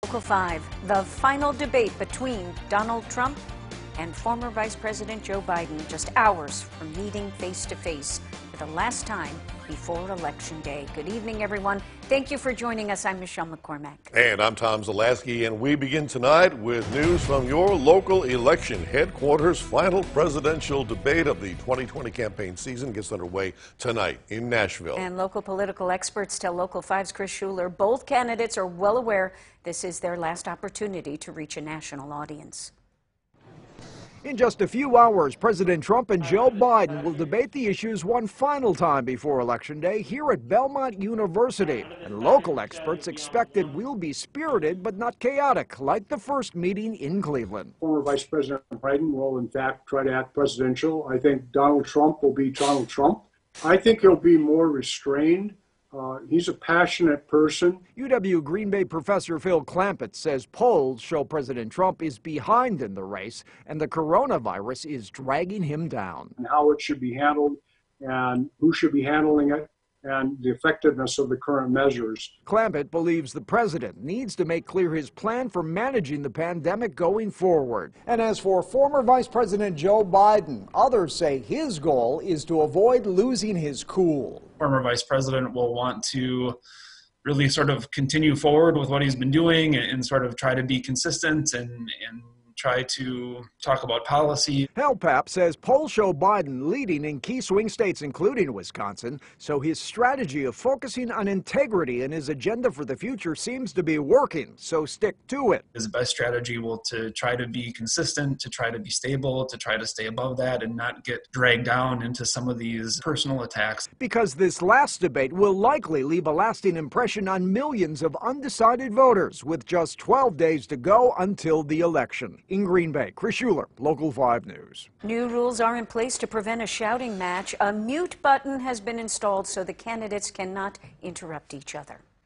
Local 5, the final debate between Donald Trump and former Vice President Joe Biden, just hours from meeting face-to-face for the last time before Election Day. Good evening, everyone. Thank you for joining us. I'm Michelle McCormack. And I'm Tom Zalaski, and we begin tonight with news from your local election headquarters. Final presidential debate of the 2020 campaign season gets underway tonight in Nashville. And local political experts tell Local 5's Chris Schuler both candidates are well aware this is their last opportunity to reach a national audience. In just a few hours, President Trump and Joe Biden will debate the issues one final time before Election Day here at Belmont University. And local experts expect it will be spirited but not chaotic, like the first meeting in Cleveland. Former Vice President Biden will, in fact, try to act presidential. I think Donald Trump will be Donald Trump. I think he'll be more restrained. He's a passionate person. UW Green Bay professor Phil Clampett says polls show President Trump is behind in the race and the coronavirus is dragging him down. And how it should be handled and who should be handling it and the effectiveness of the current measures. Clampett believes the president needs to make clear his plan for managing the pandemic going forward. And as for former Vice President Joe Biden, others say his goal is to avoid losing his cool. Former Vice President will want to really sort of continue forward with what he's been doing and sort of try to be consistent and try to talk about policy. HealthPap says polls show Biden leading in key swing states, including Wisconsin, so his strategy of focusing on integrity in his agenda for the future seems to be working, so stick to it. His best strategy will to try to be consistent, to try to be stable, to try to stay above that and not get dragged down into some of these personal attacks. Because this last debate will likely leave a lasting impression on millions of undecided voters with just 12 days to go until the election. In Green Bay, Chris Schuler, Local 5 News. New rules are in place to prevent a shouting match. A mute button has been installed so the candidates cannot interrupt each other.